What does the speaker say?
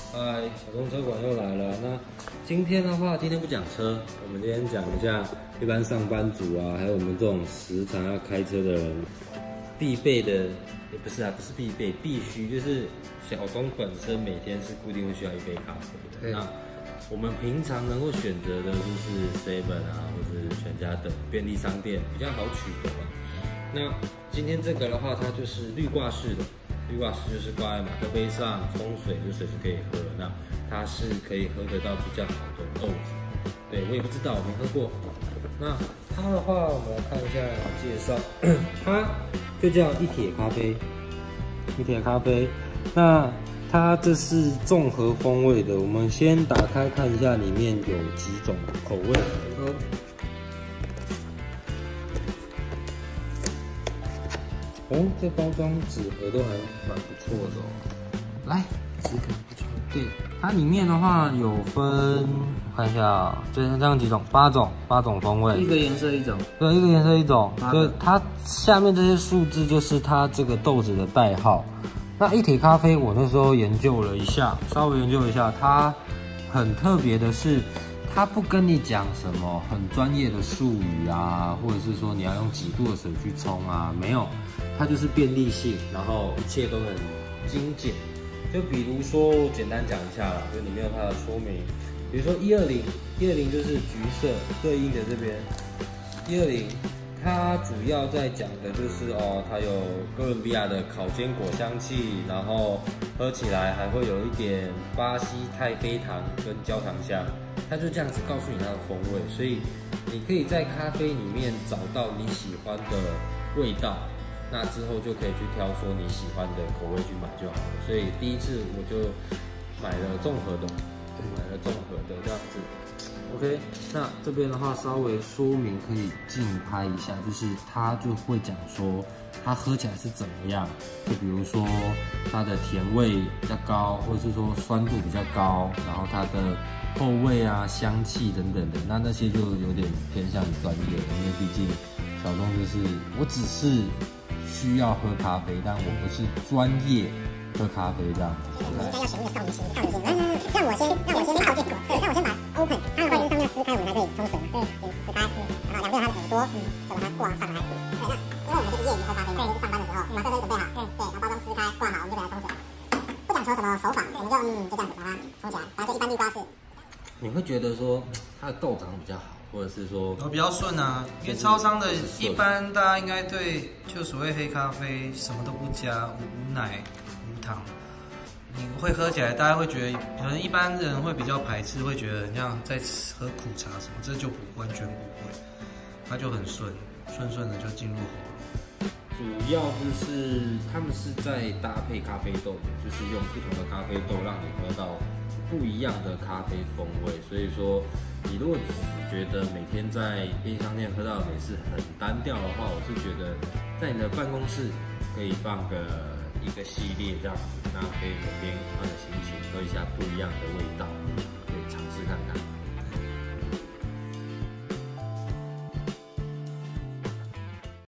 嗨，小众车馆又来了。那今天的话，今天不讲车，我们今天讲一下一般上班族啊，还有我们这种时常要开车的人必备的，也不是啊，不是必备，必须就是小钟本身每天是固定会需要一杯咖啡的。那我们平常能够选择的就是 Seven 啊，或是全家等便利商店比较好取得嘛。那今天这个的话，它就是滤挂式的。滤挂式就是挂在马克杯上，冲水就随时可以喝。那它是可以喝得到比较好的豆子，对我也不知道，我没喝过。那它的话，我们来看一下介绍，它就叫一铁咖啡，一铁咖啡。那它这是综合风味的，我们先打开看一下里面有几种口味。哦，这包装纸盒都还蛮不错的哦。来，质感不错。对，它里面的话有分，看一下，这样几种，8种风味。 一个颜色一种。 对，一个颜色一种。就它下面这些数字就是它这个豆子的代号。那一铁咖啡，我那时候研究了一下，稍微研究一下，它很特别的是，它不跟你讲什么很专业的术语啊，或者是说你要用几度的水去冲啊，没有。它就是便利性，然后一切都很精简。就比如说，简单讲一下啦，就里面有它的说明。比如说120就是橘色对应的这边120，它主要在讲的就是它有哥伦比亚的烤坚果香气，然后喝起来还会有一点巴西太妃糖跟焦糖香，它就这样子告诉你它的风味，所以你可以在咖啡里面找到你喜欢的味道。那之后就可以去挑说你喜欢的口味去买就好了。所以第一次我就买了综合的，这样子。OK， 那这边的话稍微说明可以近拍一下，就是它就会讲说它喝起来是怎么样，就比如说它的甜味比较高，或者是说酸度比较高，然后它的后味啊、香气等等的，那些就有点偏向于专业的，因为毕竟小钟就是我只是需要喝咖啡，但我不是专业喝咖啡这样子。 应该要选一个少女心，让我先烤坚果，对，让我先把 open， 它的话就是上面撕开，我们才可以冲水嘛，对，撕开，然后两边它的耳朵，再把它挂上来，对，那因为我们就是业余喝咖啡，对，就是上班的时候，马克杯准备好，对，然后包装撕开挂好，我们就给它冲水，不讲求什么手法，我们就这样子把它冲起来，反正就一般滤挂式。 你会觉得说它的豆长得比较好，或者是说比较顺啊，因为超商的一般大家应该对就所谓黑咖啡什么都不加，无奶无糖，你会喝起来大家会觉得，可能一般人会比较排斥，会觉得很像在喝苦茶什么，这就完全不会，它就很顺的就进入喉咙。 主要就是他们是在搭配咖啡豆，就是用不同的咖啡豆让你喝到不一样的咖啡风味。所以说，你如果只觉得每天在便利商店喝到的美式很单调的话，我是觉得在你的办公室可以放一个系列这样子，那可以每天换个心情喝一下不一样的味道，可以尝试看看。